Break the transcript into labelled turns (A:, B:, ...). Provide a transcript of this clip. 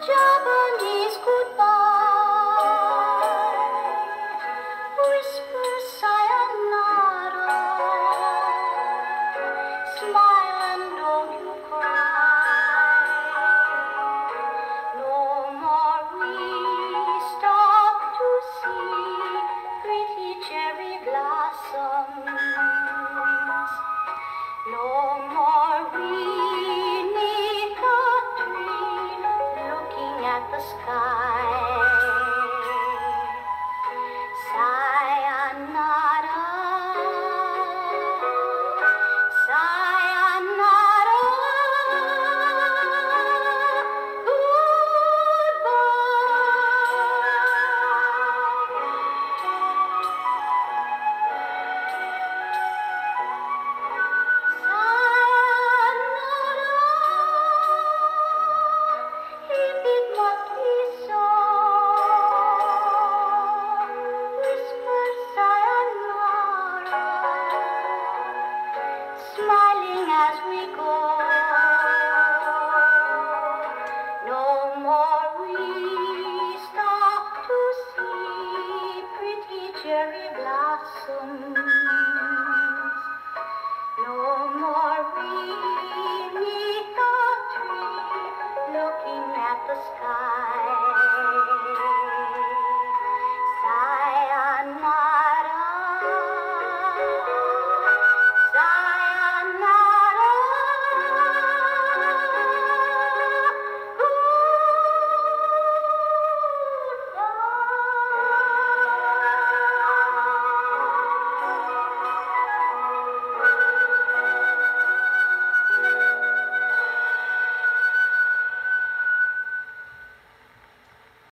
A: Japanese goodbye. Wisper Sayonara. Smile and don't you cry. No more we stop to see pretty cherry blossoms. No more we neath the tree looking at the sky. Sayonara, sayonara, smiling as we go. No more we stop to see pretty cherry blossoms. No more we neath the tree looking at the sky.